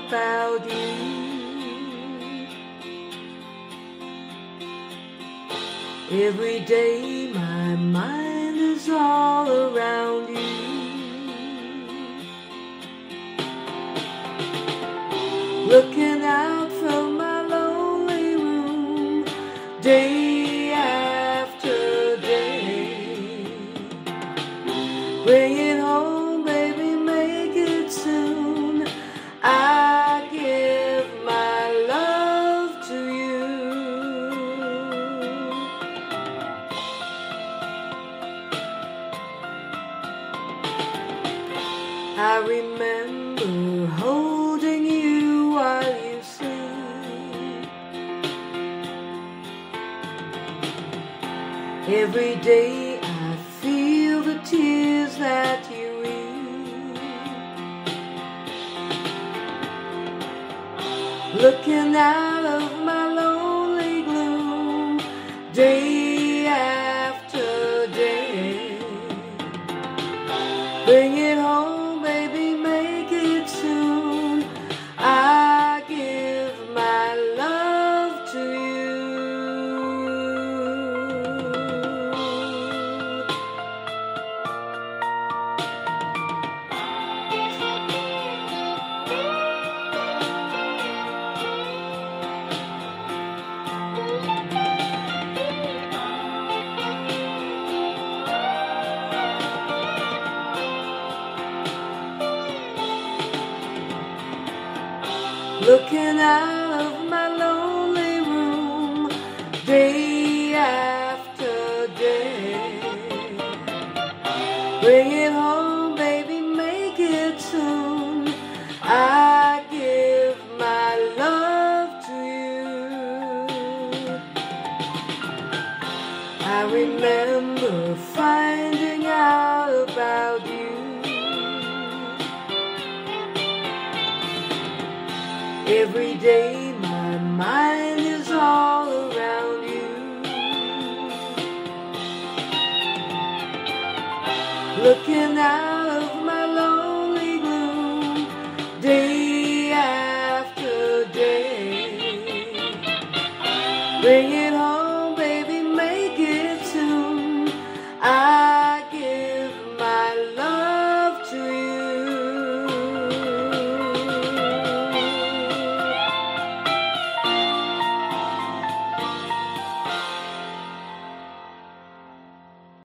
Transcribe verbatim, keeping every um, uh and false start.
about you. Every day my mind is all around you. Looking out from my lonely room, day after day. Bring it home, baby, make it soon. I give my love to you. I remember holding you while you sleep. Every day I feel the tears that you weep. Looking out of my lonely gloom, day after day. Bring it home, baby, make it soon. I give my love to you. Looking out of my lonely room, day after day. Bring it home, baby, make it soon. I give my love to you. I remember finding out about you. Every day my mind is all around you. Looking out of my lonely gloom, day after day. Bring